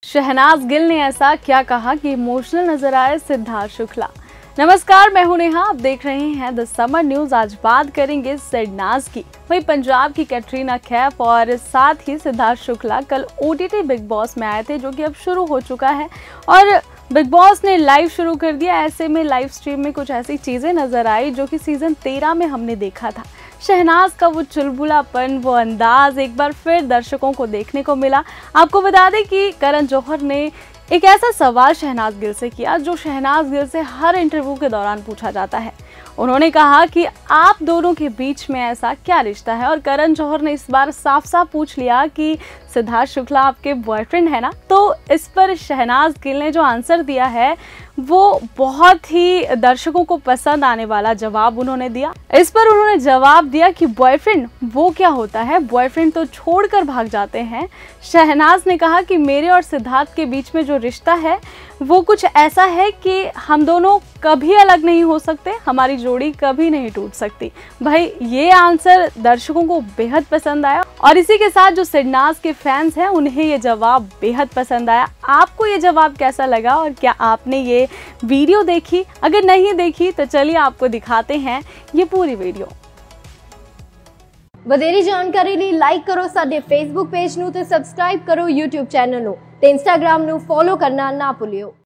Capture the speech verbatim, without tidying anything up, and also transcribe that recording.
शहनाज गिल ने ऐसा क्या कहा कि इमोशनल नजर आए सिद्धार्थ शुक्ला। नमस्कार, मैं हूं नेहा, आप देख रहे हैं द समर न्यूज। आज बात करेंगे शहनाज की। वही पंजाब की कैटरीना कैफ और साथ ही सिद्धार्थ शुक्ला कल ओटीटी बिग बॉस में आए थे, जो कि अब शुरू हो चुका है और बिग बॉस ने लाइव शुरू कर दिया। ऐसे में लाइव स्ट्रीम में कुछ ऐसी चीजें नजर आई जो कि सीजन तेरह में हमने देखा था। शहनाज का वो चुलबुलापन, वो अंदाज एक बार फिर दर्शकों को देखने को मिला। आपको बता दें कि करण जौहर ने एक ऐसा सवाल शहनाज गिल से किया जो शहनाज गिल से हर इंटरव्यू के दौरान पूछा जाता है। उन्होंने कहा कि आप दोनों के बीच में ऐसा क्या रिश्ता है, और करण जौहर ने इस बार साफ साफ पूछ लिया कि सिद्धार्थ शुक्ला आपके बॉयफ्रेंड है ना। तो इस पर शहनाज गिल ने जो आंसर दिया है वो बहुत ही दर्शकों को पसंद आने वाला जवाब उन्होंने दिया। इस पर उन्होंने जवाब दिया कि बॉयफ्रेंड वो क्या होता है, बॉयफ्रेंड तो छोड़कर भाग जाते हैं। शहनाज ने कहा कि मेरे और सिद्धार्थ के बीच में जो रिश्ता है वो कुछ ऐसा है कि हम दोनों कभी अलग नहीं हो सकते, हमारी जोड़ी कभी नहीं टूट सकती। भाई ये आंसर दर्शकों को बेहद पसंद आया और इसी के साथ जो शहनाज के फैंस हैं उन्हें ये जवाब बेहद पसंद आया। आपको ये जवाब कैसा लगा और क्या आपने ये वीडियो देखी? अगर नहीं देखी तो चलिए आपको दिखाते हैं ये पूरी वीडियो। ਵਧੇਰੀ ਜਾਣਕਾਰੀ ਲਈ ਲਾਈਕ ਕਰੋ ਸਾਡੇ ਫੇਸਬੁੱਕ ਪੇਜ ਨੂੰ ਤੇ ਸਬਸਕ੍ਰਾਈਬ ਕਰੋ YouTube ਚੈਨਲ ਨੂੰ ਤੇ Instagram ਨੂੰ ਫੋਲੋ ਕਰਨਾ ਨਾ ਭੁੱਲਿਓ।